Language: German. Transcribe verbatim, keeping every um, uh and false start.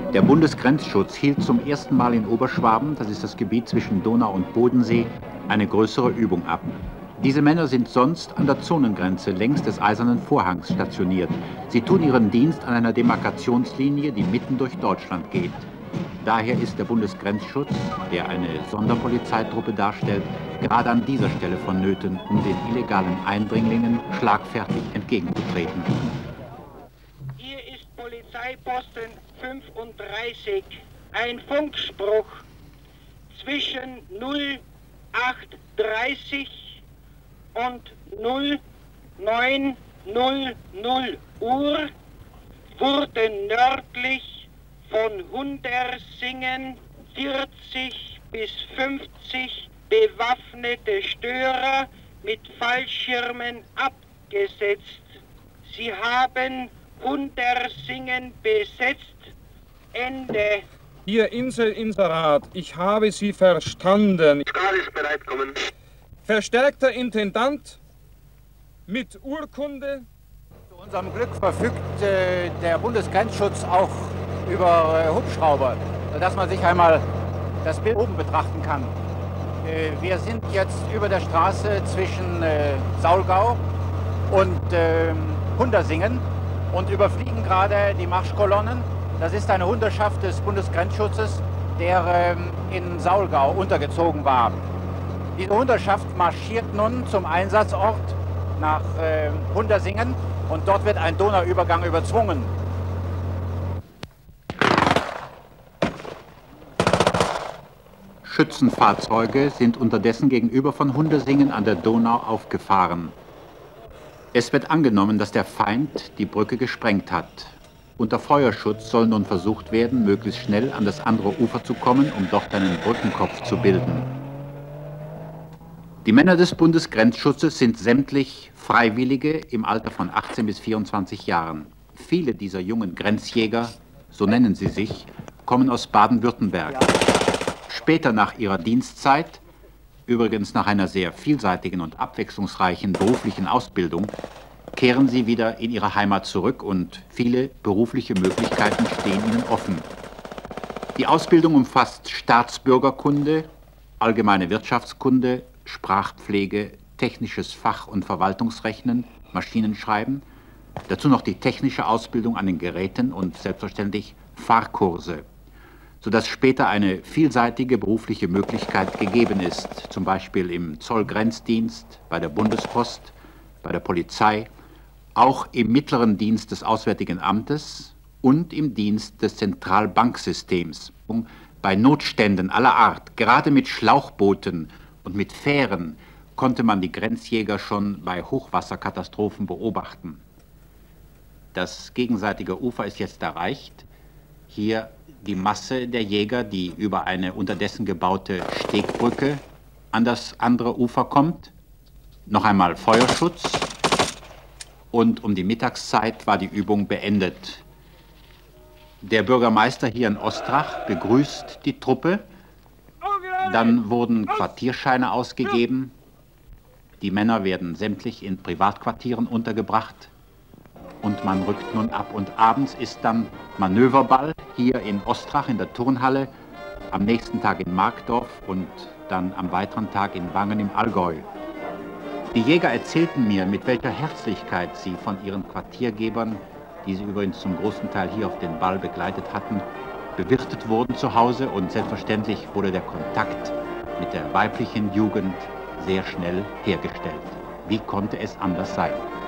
Der Bundesgrenzschutz hielt zum ersten Mal in Oberschwaben, das ist das Gebiet zwischen Donau und Bodensee, eine größere Übung ab. Diese Männer sind sonst an der Zonengrenze längs des Eisernen Vorhangs stationiert. Sie tun ihren Dienst an einer Demarkationslinie, die mitten durch Deutschland geht. Daher ist der Bundesgrenzschutz, der eine Sonderpolizeitruppe darstellt, gerade an dieser Stelle vonnöten, um den illegalen Eindringlingen schlagfertig entgegenzutreten. Hier ist Polizeiposten fünfunddreißig. Ein Funkspruch zwischen null acht dreißig und null neun null null Uhr wurde nördlich von Hundersingen vierzig bis fünfzig bewaffnete Störer mit Fallschirmen abgesetzt. Sie haben Hundersingen besetzt. Ende. Hier Insel-Inserat, ich habe Sie verstanden. Strahl ist bereit, kommen. Verstärkter Intendant mit Urkunde. Zu unserem Glück verfügt äh, der Bundesgrenzschutz auch über äh, Hubschrauber, sodass man sich einmal das Bild oben betrachten kann. Äh, wir sind jetzt über der Straße zwischen äh, Saulgau und äh, Hundersingen und überfliegen gerade die Marschkolonnen. Das ist eine Hunderschaft des Bundesgrenzschutzes, der äh, in Saulgau untergezogen war. Diese Hunderschaft marschiert nun zum Einsatzort nach äh, Hundersingen und dort wird ein Donauübergang überzwungen. Schützenfahrzeuge sind unterdessen gegenüber von Hundersingen an der Donau aufgefahren. Es wird angenommen, dass der Feind die Brücke gesprengt hat. Unter Feuerschutz soll nun versucht werden, möglichst schnell an das andere Ufer zu kommen, um dort einen Brückenkopf zu bilden. Die Männer des Bundesgrenzschutzes sind sämtlich Freiwillige im Alter von achtzehn bis vierundzwanzig Jahren. Viele dieser jungen Grenzjäger, so nennen sie sich, kommen aus Baden-Württemberg. Später nach ihrer Dienstzeit, übrigens nach einer sehr vielseitigen und abwechslungsreichen beruflichen Ausbildung, kehren sie wieder in ihre Heimat zurück und viele berufliche Möglichkeiten stehen ihnen offen. Die Ausbildung umfasst Staatsbürgerkunde, allgemeine Wirtschaftskunde, Sprachpflege, technisches Fach- und Verwaltungsrechnen, Maschinenschreiben, dazu noch die technische Ausbildung an den Geräten und selbstverständlich Fahrkurse, sodass später eine vielseitige berufliche Möglichkeit gegeben ist, zum Beispiel im Zollgrenzdienst, bei der Bundespost, bei der Polizei, auch im mittleren Dienst des Auswärtigen Amtes und im Dienst des Zentralbanksystems. Bei Notständen aller Art, gerade mit Schlauchbooten und mit Fähren, konnte man die Grenzjäger schon bei Hochwasserkatastrophen beobachten. Das gegenseitige Ufer ist jetzt erreicht. Hier die Masse der Jäger, die über eine unterdessen gebaute Stegbrücke an das andere Ufer kommt. Noch einmal Feuerschutz. Und um die Mittagszeit war die Übung beendet. Der Bürgermeister hier in Ostrach begrüßt die Truppe. Dann wurden Quartierscheine ausgegeben. Die Männer werden sämtlich in Privatquartieren untergebracht. Und man rückt nun ab. Und abends ist dann Manöverball hier in Ostrach in der Turnhalle, am nächsten Tag in Markdorf und dann am weiteren Tag in Wangen im Allgäu. Die Jäger erzählten mir, mit welcher Herzlichkeit sie von ihren Quartiergebern, die sie übrigens zum großen Teil hier auf den Ball begleitet hatten, bewirtet wurden zu Hause, und selbstverständlich wurde der Kontakt mit der weiblichen Jugend sehr schnell hergestellt. Wie konnte es anders sein?